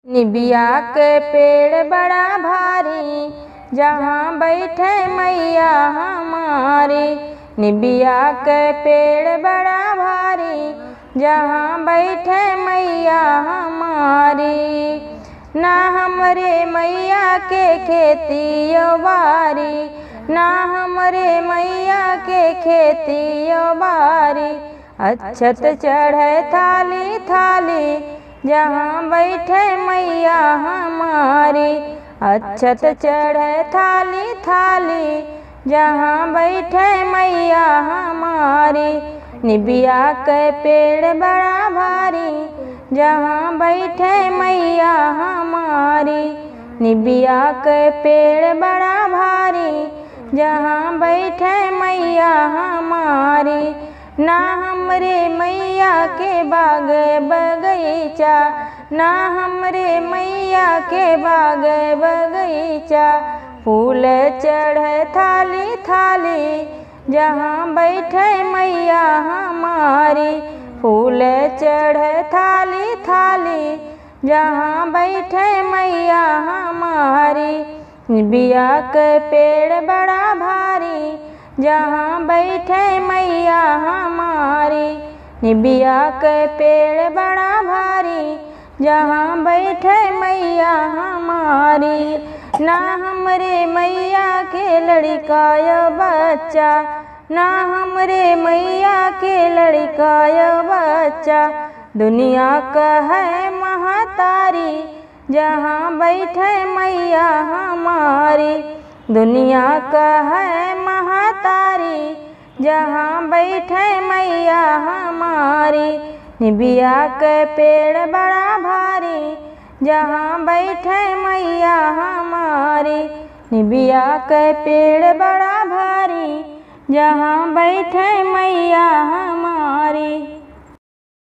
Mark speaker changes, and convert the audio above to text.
Speaker 1: निबिया के पेड़ बड़ा भारी, जहाँ बैठे मैया हमारी। निबिया के पेड़ बड़ा भारी, जहाँ बैठे मैया हमारी। ना हमरे मैया के खेती बारी, ना हमरे मैया के खेती बारी। अक्षत चढ़े थाली थाली, जहाँ बैठे मैया हमारी। अक्षत चढ़े थाली थाली, जहाँ बैठे मैया हमारी। निबिया के पेड़ बड़ा भारी, जहाँ बैठे मैया हमारी। निबिया के पेड़ बड़ा भारी, जहाँ बैठे मैया हमारी। ना हमरे मैया के बाग बगीचा, ना हमरे मैया के बाग बगीचा। फूल चढ़े थाली थाली, जहाँ बैठे मैया हमारी। फूल चढ़े थाली थाली, जहाँ बैठे मैया हमारी। निबिया के पेड़ बड़ा भारी, जहाँ बैठे मैया हमारी। निबिया के पेड़ बड़ा भारी, जहाँ बैठे मैया हमारी। ना हमरे मैया के लड़का या बच्चा, ना हमरे मैया के लड़का या बच्चा। दुनिया का है महतारी, जहाँ बैठे मैया हमारी। दुनिया का है महतारी, जहाँ बैठे मैया हमारी। निबिया के पेड़ बड़ा भारी, जहाँ बैठे मैया हमारी। निबिया के पेड़ बड़ा भारी, जहाँ बैठे मैया हमारी।